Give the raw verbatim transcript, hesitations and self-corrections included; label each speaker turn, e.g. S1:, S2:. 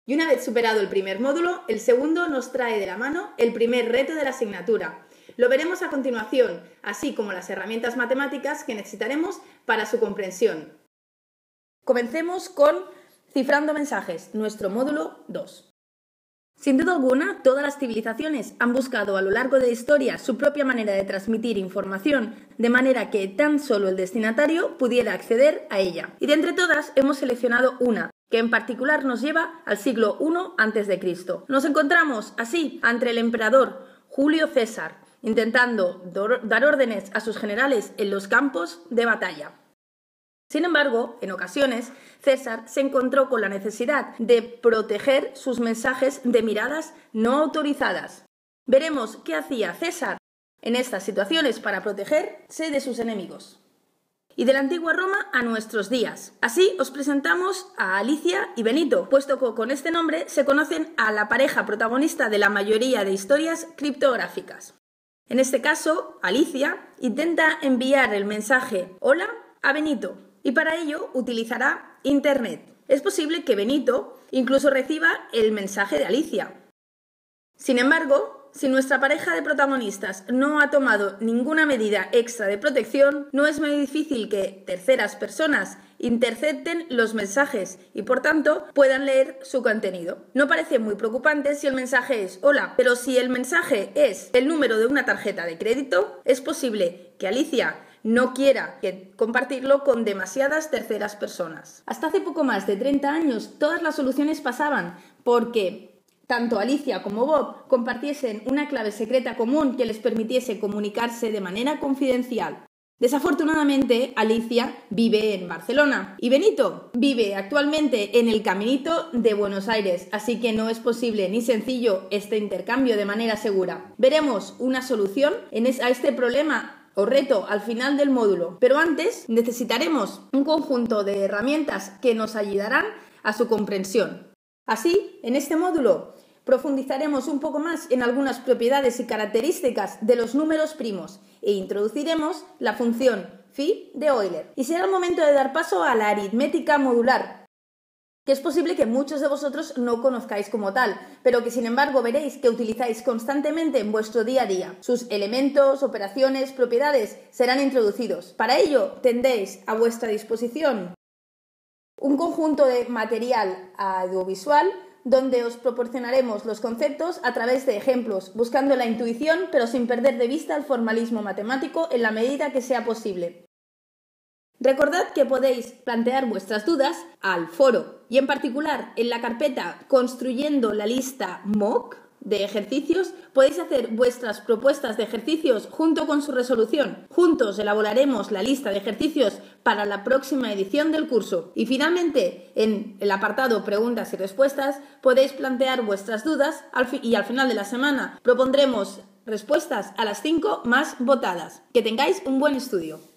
S1: Y una vez superado el primer módulo, el segundo nos trae de la mano el primer reto de la asignatura. Lo veremos a continuación, así como las herramientas matemáticas que necesitaremos para su comprensión. Comencemos con Cifrando mensajes, nuestro módulo dos. Sin duda alguna, todas las civilizaciones han buscado a lo largo de la historia su propia manera de transmitir información, de manera que tan solo el destinatario pudiera acceder a ella. Y de entre todas hemos seleccionado una, que en particular nos lleva al siglo primero antes de Cristo. Nos encontramos así ante el emperador Julio César, intentando dar órdenes a sus generales en los campos de batalla. Sin embargo, en ocasiones, César se encontró con la necesidad de proteger sus mensajes de miradas no autorizadas. Veremos qué hacía César en estas situaciones para protegerse de sus enemigos. Y de la antigua Roma a nuestros días. Así os presentamos a Alicia y Benito, puesto que con este nombre se conocen a la pareja protagonista de la mayoría de historias criptográficas. En este caso, Alicia intenta enviar el mensaje «Hola» a Benito, y para ello utilizará Internet. Es posible que Benito incluso reciba el mensaje de Alicia. Sin embargo, si nuestra pareja de protagonistas no ha tomado ninguna medida extra de protección, no es muy difícil que terceras personas intercepten los mensajes y, por tanto, puedan leer su contenido. No parece muy preocupante si el mensaje es «Hola», pero si el mensaje es el número de una tarjeta de crédito, es posible que Alicia no quiera que compartirlo con demasiadas terceras personas. Hasta hace poco más de treinta años, todas las soluciones pasaban porque tanto Alicia como Bob compartiesen una clave secreta común que les permitiese comunicarse de manera confidencial. Desafortunadamente, Alicia vive en Barcelona y Benito vive actualmente en el Caminito de Buenos Aires, así que no es posible ni sencillo este intercambio de manera segura. Veremos una solución a este problema o reto al final del módulo, pero antes necesitaremos un conjunto de herramientas que nos ayudarán a su comprensión. Así, en este módulo profundizaremos un poco más en algunas propiedades y características de los números primos e introduciremos la función phi de Euler. Y será el momento de dar paso a la aritmética modular, que es posible que muchos de vosotros no conozcáis como tal, pero que sin embargo veréis que utilizáis constantemente en vuestro día a día. Sus elementos, operaciones, propiedades serán introducidos. Para ello tendréis a vuestra disposición un conjunto de material audiovisual donde os proporcionaremos los conceptos a través de ejemplos, buscando la intuición pero sin perder de vista el formalismo matemático en la medida que sea posible. Recordad que podéis plantear vuestras dudas al foro y en particular en la carpeta Construyendo la lista mock de ejercicios podéis hacer vuestras propuestas de ejercicios junto con su resolución. Juntos elaboraremos la lista de ejercicios para la próxima edición del curso. Y finalmente, en el apartado Preguntas y Respuestas podéis plantear vuestras dudas y al final de la semana propondremos respuestas a las cinco más votadas. Que tengáis un buen estudio.